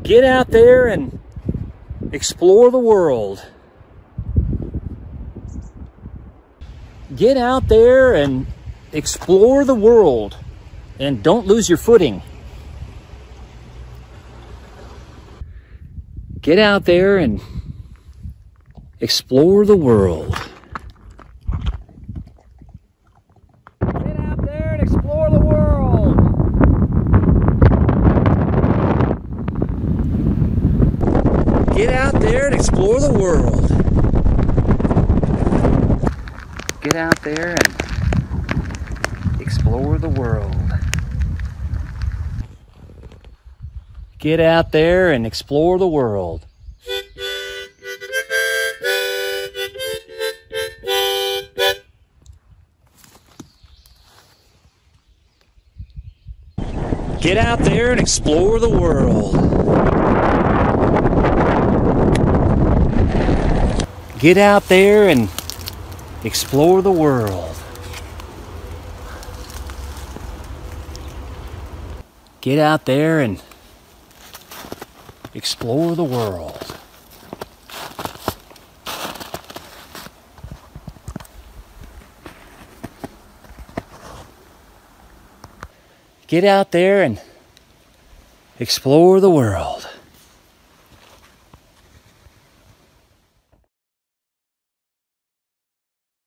Get out there and explore the world. Get out there and explore the world, and don't lose your footing. Get out there and explore the world. Get out there and explore the world. Get out there and explore the world. Get out there and explore the world. Get out there and explore the world. Get out there and explore the world. Get out there and explore the world. Get out there and explore the world. Get out there and explore the world.